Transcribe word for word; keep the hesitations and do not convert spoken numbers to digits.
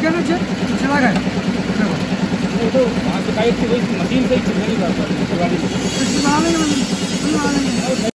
गया ना, चला गया वो तो वहाँ से बाइक से वही मशीन से ही चल रही बात। बना लेंगे, बना लेंगे।